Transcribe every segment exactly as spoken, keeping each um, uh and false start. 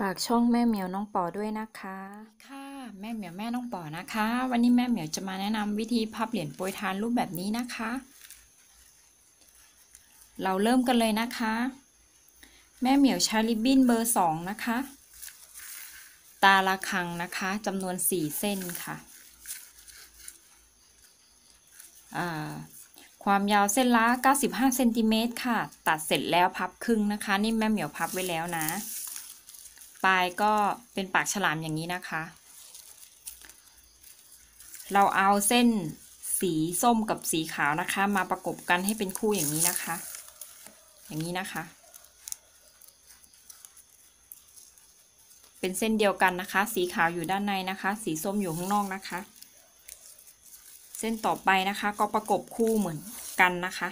ฝากช่องแม่เหมียวน้องปอด้วยนะคะค่ะแม่เหมียวแม่น้องปอนะคะวันนี้แม่เหมียวจะมาแนะนำวิธีพับเหรียญโปรยทานรูปแบบนี้นะคะเราเริ่มกันเลยนะคะแม่เหมียวใช้ริบบิ้นเบอร์สองนะคะตาละครังนะคะจำนวนสี่เส้นค่ะความยาวเส้นละเก้าสิบห้าเซนติเมตรค่ะตัดเสร็จแล้วพับครึ่งนะคะนี่แม่เหมียวพับไว้แล้วนะปลายก็เป็นปากฉลามอย่างนี้นะคะเราเอาเส้นสีส้มกับสีขาวนะคะมาประกบกันให้เป็นคู่อย่างนี้นะคะอย่างนี้นะคะเป็นเส้นเดียวกันนะคะสีขาวอยู่ด้านในนะคะสีส้มอยู่ข้างนอกนะคะเส้นต่อไปนะคะก็ประกบคู่เหมือนกันนะคะ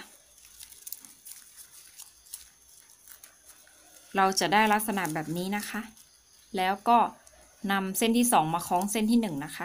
เราจะได้ลักษณะแบบนี้นะคะแล้วก็นำเส้นที่สองมาคล้องเส้นที่หนึ่งนะคะ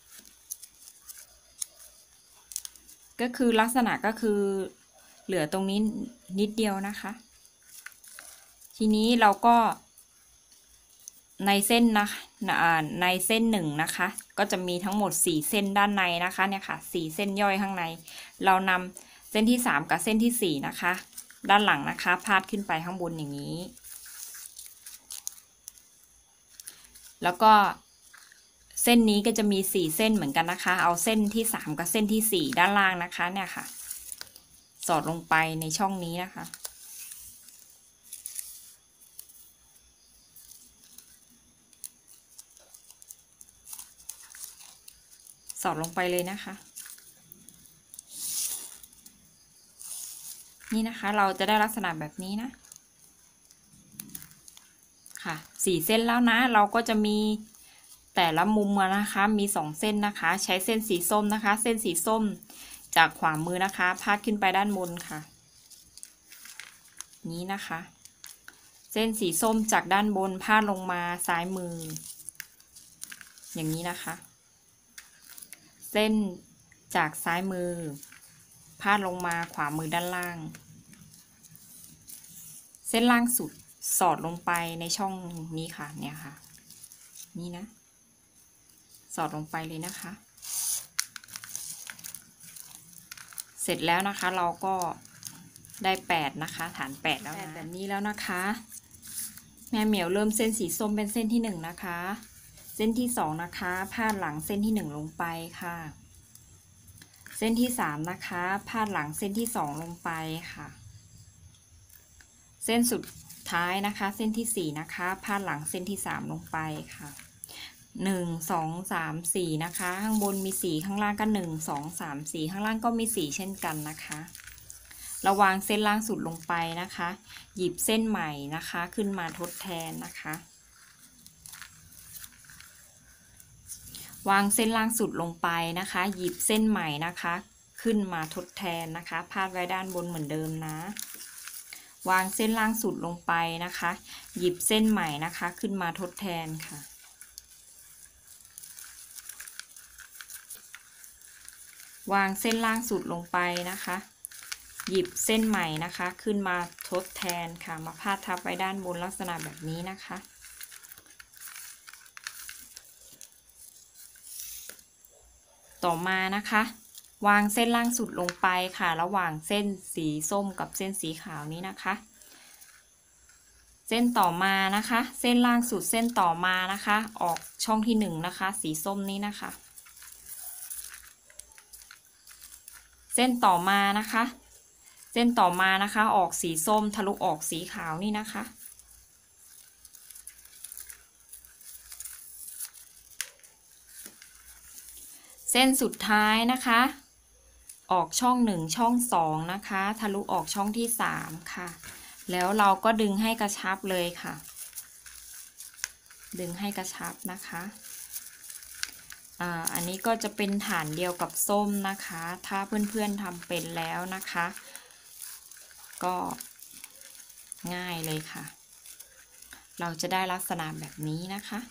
ก็คือลักษณะก็คือเหลือตรงนี้นิดเดียวนะคะทีนี้เราก็ในเส้นนะในเส้นหนึ่งนะคะก็จะมีทั้งหมดสี่เส้นด้านในนะคะเนี่ยค่ะสี่เส้นย่อยข้างในเรานำเส้นที่สามกับเส้นที่สี่นะคะด้านหลังนะคะพาดขึ้นไปข้างบนอย่างนี้แล้วก็เส้นนี้ก็จะมีสี่เส้นเหมือนกันนะคะเอาเส้นที่สามกับเส้นที่สี่ด้านล่างนะคะเนี่ยค่ะสอดลงไปในช่องนี้นะคะสอดลงไปเลยนะคะนี่นะคะเราจะได้ลักษณะแบบนี้นะค่ะสี่เส้นแล้วนะเราก็จะมีแต่ละมุมนะคะมีสองเส้นนะคะใช้เส้นสีส้มนะคะเส้นสีส้มจากขวามือนะคะพาดขึ้นไปด้านบนค่ะนี้นะคะเส้นสีส้มจากด้านบนพาดลงมาซ้ายมืออย่างนี้นะคะเส้นจากซ้ายมือพาดลงมาขวามือด้านล่างเส้นล่างสุดสอดลงไปในช่องนี้ค่ะเนี่ยค่ะนี่นะสอดลงไปเลยนะคะเสร็จแล้วนะคะเราก็ได้แปดนะคะฐานแปดแล้วนะแบบนี้แล้วนะคะแม่เหมียวเริ่มเส้นสีส้มเป็นเส้นที่หนึ่งนะคะเส้นที่สองนะคะพาดหลังเส้นที่หนึ่งลงไปค่ะเส้นที่สามนะคะพาดหลังเส้นที่สองลงไปค่ะเส้นสุดท้ายนะคะเส้นที่สี่นะคะพาดหลังเส้นที่สามลงไปค่ะหนึ่ง สอง สาม สี่นะคะข้างบนมีสี่ข้างล่างก็หนึ่ง สอง สาม สี่ข้างล่างก็มีสี่เช่นกันนะคะระวางเส้นล่างสุดลงไปนะคะหยิบเส้นใหม่นะคะขึ้นมาทดแทนนะคะวางเส้นล่างสุดลงไปนะคะหยิบเส้นใหม่นะคะขึ้นมาทดแทนนะคะพาดไว้ด้านบนเหมือนเดิมนะวางเส้นล่างสุดลงไปนะคะหยิบเส้นใหม่นะคะขึ้นมาทดแทนค่ะวางเส้นล่างสุดลงไปนะคะหยิบเส้นใหม่นะคะขึ้นมาทดแทนค่ะมาพาดทับไว้ด้านบนลักษณะแบบนี้นะคะต่อมานะคะวางเส้นล่างสุดลงไปค่ะระหว่างเส้นสีส้มกับเส้นสีขาวนี้นะคะเส้นต่อมานะคะเส้นล่างสุดเส้นต่อมานะคะออกช่องที่หนึ่งนะคะสีส้มนี้นะคะเส้นต่อมานะคะเส้นต่อมานะคะออกสีส้มทะลุออกสีขาวนี่นะคะเส้นสุดท้ายนะคะออกช่องหนึ่งช่องสองนะคะทะลุออกช่องที่สามค่ะแล้วเราก็ดึงให้กระชับเลยค่ะดึงให้กระชับนะคะอ่าอันนี้ก็จะเป็นฐานเดียวกับส้มนะคะถ้าเพื่อนๆทำเป็นแล้วนะคะก็ง่ายเลยค่ะเราจะได้ลักษณะแบบนี้นะคะ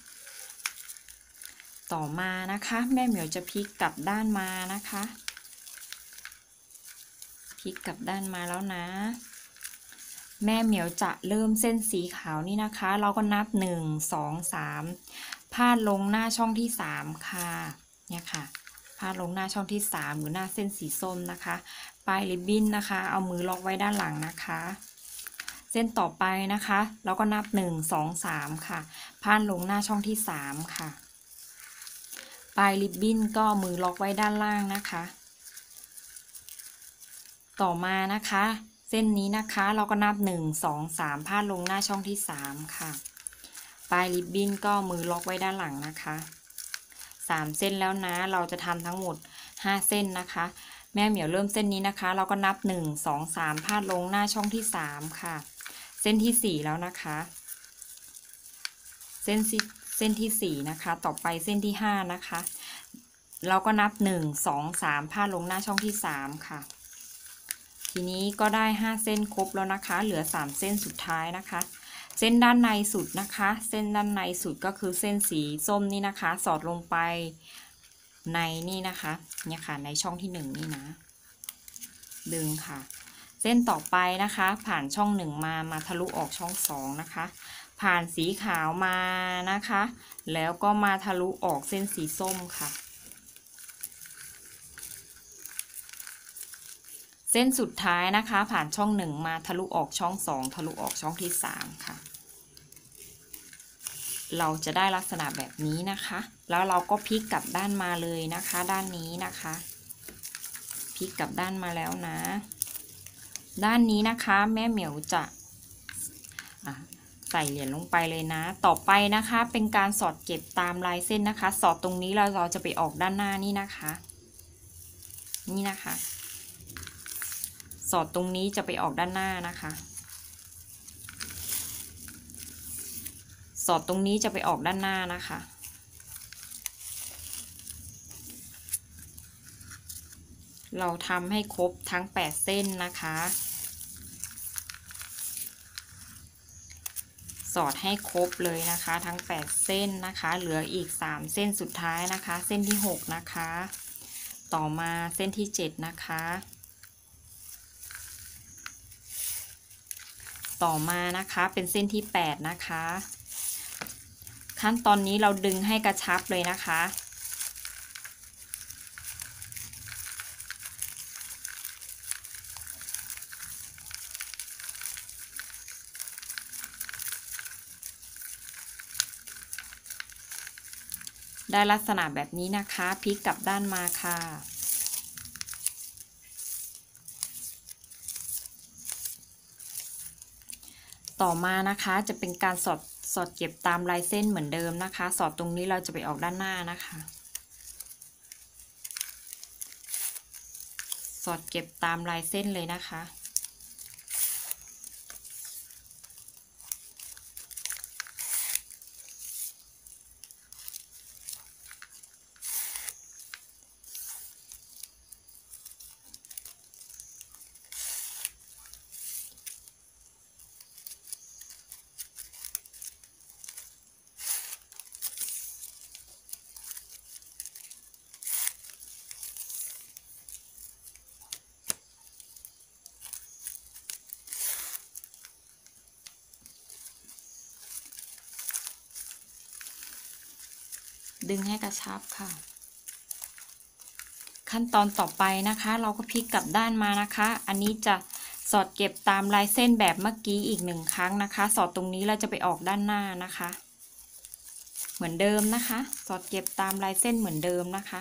ต่อมานะคะแม่เหมียวจะพลิกกลับด้านมานะคะพลิกกลับด้านมาแล้วนะแม่เหมียวจะเริ่มเส้นสีขาวนี่นะคะเราก็นับหนึ่งสองสามพาดลงหน้าช่องที่สามค่ะเนี่ยค่ะพาดลงหน้าช่องที่สามหรือหน้าเส้นสีส้มนะคะปลายริบบิ้นนะคะเอามือล็อกไว้ด้านหลังนะคะเส้นต่อไปนะคะเราก็นับหนึ่งสองสามค่ะพาดลงหน้าช่องที่สามค่ะปลายริบบิ้นก็มือล็อกไว้ด้านล่างนะคะต่อมานะคะเส้นนี้นะคะเราก็นับหนึ่งสองสามพาดลงหน้าช่องที่สามค่ะปลายริบบิ้นก็มือล็อกไว้ด้านหลังนะคะสามเส้นแล้วนะเราจะทำทั้งหมดห้าเส้นนะคะแม่เหมียวเริ่มเส้นนี้นะคะเราก็นับหนึ่ง สอง สามพาดลงหน้าช่องที่สามค่ะเส้นที่สี่แล้วนะคะเส้นเส้นที่สี่นะคะต่อไปเส้นที่ห้านะคะเราก็นับหนึ่ง สอง สามพาดลงหน้าช่องที่สามค่ะทีนี้ก็ได้ห้าเส้นครบแล้วนะคะเหลือสามเส้นสุดท้ายนะคะเส้นด้านในสุดนะคะเส้นด้านในสุดก็คือเส้นสีส้มนี่นะคะสอดลงไปในนี่นะคะเนี่ยค่ะในช่องที่หนึ่งนี่นะดึงค่ะเส้นต่อไปนะคะผ่านช่องหนึ่งมามาทะลุออกช่องสองนะคะผ่านสีขาวมานะคะแล้วก็มาทะลุออกเส้นสีส้มค่ะเส้นสุดท้ายนะคะผ่านช่องหนึ่งมาทะลุออกช่องสองทะลุออกช่องที่สามค่ะเราจะได้ลักษณะแบบนี้นะคะแล้วเราก็พลิกกลับด้านมาเลยนะคะด้านนี้นะคะพลิกกลับด้านมาแล้วนะด้านนี้นะคะแม่เหมียวจะใส่เหรียญลงไปเลยนะต่อไปนะคะเป็นการสอดเก็บตามลายเส้นนะคะสอดตรงนี้เราเราจะไปออกด้านหน้านี่นะคะนี่นะคะสอดตรงนี้จะไปออกด้านหน้านะคะสอดตรงนี้จะไปออกด้านหน้านะคะเราทำให้ครบทั้งแปดเส้นนะคะสอดให้ครบเลยนะคะทั้งแปดเส้นนะคะเหลืออีกสามเส้นสุดท้ายนะคะเส้นที่หกนะคะต่อมาเส้นที่เจ็ดนะคะต่อมานะคะเป็นเส้นที่แปดนะคะขั้นตอนนี้เราดึงให้กระชับเลยนะคะได้ลักษณะแบบนี้นะคะพลิกกลับด้านมาค่ะต่อมานะคะจะเป็นการสอดสอดเก็บตามลายเส้นเหมือนเดิมนะคะสอดตรงนี้เราจะไปออกด้านหน้านะคะสอดเก็บตามลายเส้นเลยนะคะดึงให้กระชับค่ะขั้นตอนต่อไปนะคะเราก็พลิกกลับด้านมานะคะอันนี้จะสอดเก็บตามลายเส้นแบบเมื่อกี้อีกหนึ่งครั้งนะคะสอดตรงนี้เราจะไปออกด้านหน้านะคะเหมือนเดิมนะคะสอดเก็บตามลายเส้นเหมือนเดิมนะคะ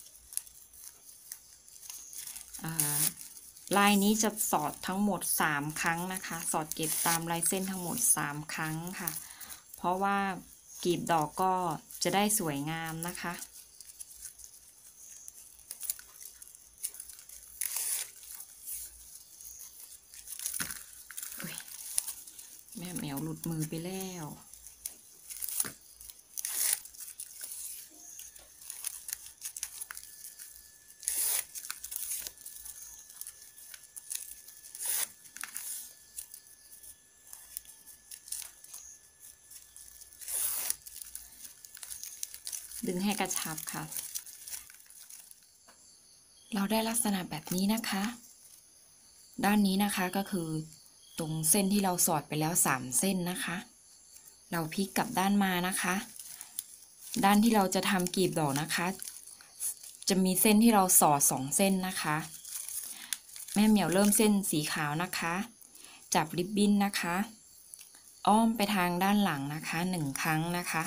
ลายนี้จะสอดทั้งหมดสามครั้งนะคะสอดเก็บตามลายเส้นทั้งหมดสามครั้งค่ะเพราะว่ากลีบดอกก็จะได้สวยงามนะคะแม่แมวหลุดมือไปแล้วดึงให้กระชับค่ะเราได้ลักษณะแบบนี้นะคะด้านนี้นะคะก็คือตรงเส้นที่เราสอดไปแล้วสามเส้นนะคะเราพลิกกลับด้านมานะคะด้านที่เราจะทำกลีบดอกนะคะจะมีเส้นที่เราสอดสองเส้นนะคะแม่เหมียวเริ่มเส้นสีขาวนะคะจับริบบิ้นนะคะอ้อมไปทางด้านหลังนะคะหนึ่งครั้งนะคะ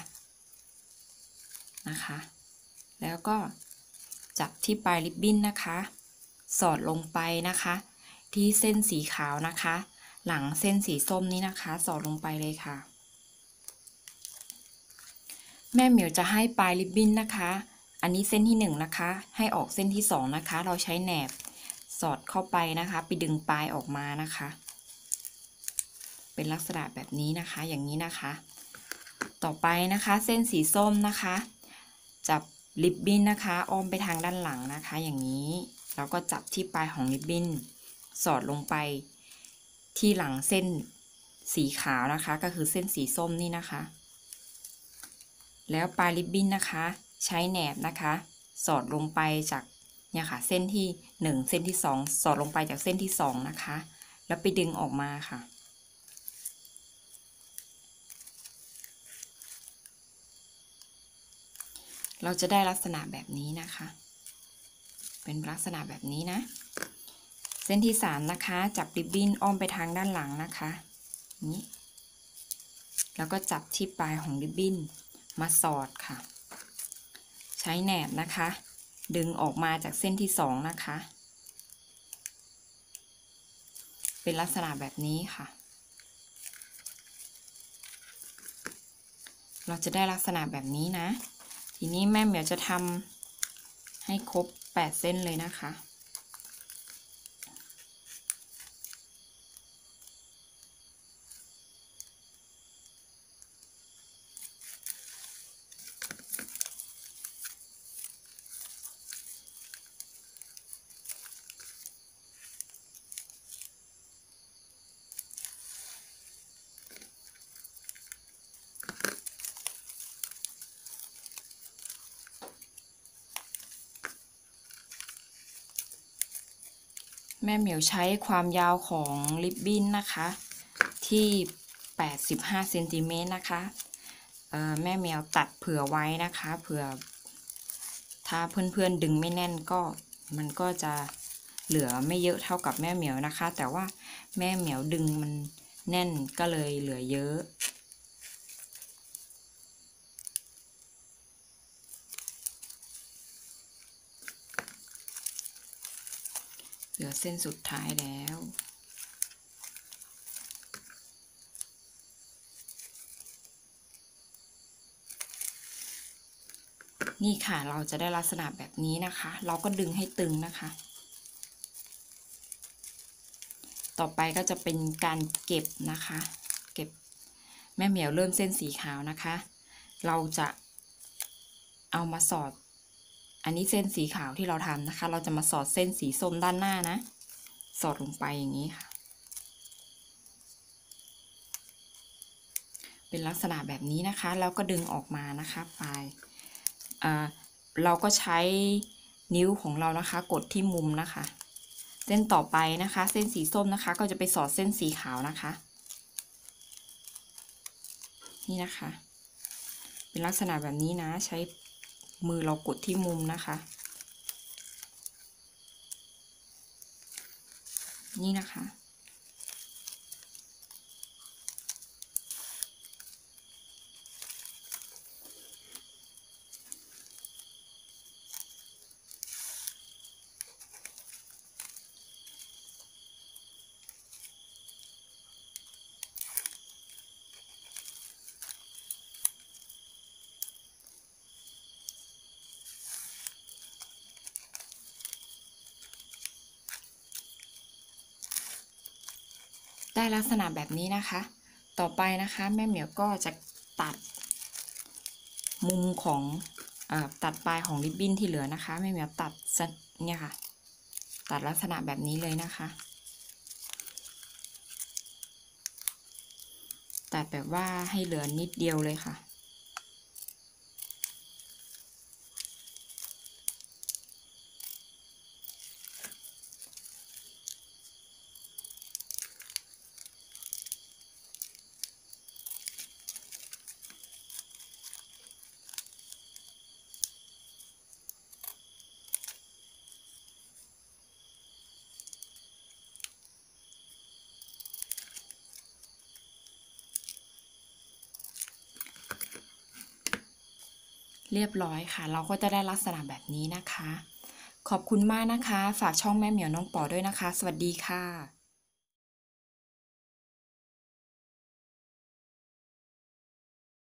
นะคะแล้วก็จับที่ปลายริบบิ้นนะคะสอดลงไปนะคะที่เส้นสีขาวนะคะหลังเส้นสีส้มนี้นะคะสอดลงไปเลยค่ะแม่เหมียวจะให้ปลายริบบิ้นนะคะอันนี้เส้นที่หนึ่งนะคะให้ออกเส้นที่สองนะคะเราใช้แหนบสอดเข้าไปนะคะไปดึงปลายออกมานะคะเป็นลักษณะแบบนี้นะคะอย่างนี้นะคะต่อไปนะคะเส้นสีส้มนะคะจับริบบิ้นนะคะอ้อมไปทางด้านหลังนะคะอย่างนี้แล้วก็จับที่ปลายของริบบิ้นสอดลงไปที่หลังเส้นสีขาวนะคะก็คือเส้นสีส้มนี่นะคะแล้วปลายริบบิ้นนะคะใช้แหนบนะคะสอดลงไปจากเนี่ยค่ะเส้นที่หนึ่งเส้นที่สองสอดลงไปจากเส้นที่สองนะคะแล้วไปดึงออกมาค่ะเราจะได้ลักษณะแบบนี้นะคะเป็นลักษณะแบบนี้นะเส้นที่สามนะคะจับริบบิ้นอ้อมไปทางด้านหลังนะคะนี้แล้วก็จับที่ปลายของริบบิ้นมาสอดค่ะใช้แหนบนะคะดึงออกมาจากเส้นที่สองนะคะเป็นลักษณะแบบนี้ค่ะเราจะได้ลักษณะแบบนี้นะทีนี้แม่เหมียวจะทำให้ครบแปดเส้นเลยนะคะแม่เหมียวใช้ความยาวของริบบิ้นนะคะที่แปดสิบห้าเซนติเมตรนะคะแม่เหมียวตัดเผื่อไว้นะคะเผื่อถ้าเพื่อนๆดึงไม่แน่นก็มันก็จะเหลือไม่เยอะเท่ากับแม่เหมียวนะคะแต่ว่าแม่เหมียวดึงมันแน่นก็เลยเหลือเยอะเหลือเส้นสุดท้ายแล้วนี่ค่ะเราจะได้ลักษณะแบบนี้นะคะเราก็ดึงให้ตึงนะคะต่อไปก็จะเป็นการเก็บนะคะเก็บแม่เหมียวเริ่มเส้นสีขาวนะคะเราจะเอามาสอดอันนี้เส้นสีขาวที่เราทำนะคะเราจะมาสอดเส้นสีส้มด้านหน้านะสอดลงไปอย่างนี้ค่ะเป็นลักษณะแบบนี้นะคะแล้วก็ดึงออกมานะคะปลายเราก็ใช้นิ้วของเรานะคะกดที่มุมนะคะเส้นต่อไปนะคะเส้นสีส้มนะคะก็จะไปสอดเส้นสีขาวนะคะนี่นะคะเป็นลักษณะแบบนี้นะใช้มือเรากดที่มุมนะคะนี่นะคะได้ลักษณะแบบนี้นะคะต่อไปนะคะแม่เหมียวก็จะตัดมุมของอตัดปลายของริบบิ้นที่เหลือนะคะแม่เหมียวตัดเนี่ยค่ะตัดลักษณะแบบนี้เลยนะคะตัดแบบว่าให้เหลือนิดเดียวเลยค่ะเรียบร้อยค่ะเราก็จะได้ลักษณะแบบนี้นะคะขอบคุณมากนะคะฝากช่องแม่เหมียวน้องป๋อด้วยนะคะสวัสดีค่ะ